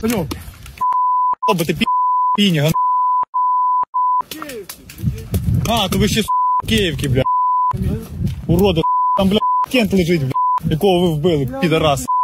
Алло. Бо ти піня. А, то ви ще Київки, бля. Уроди, там, бля, Кент лежить, бля, якого ви вбили, підарас.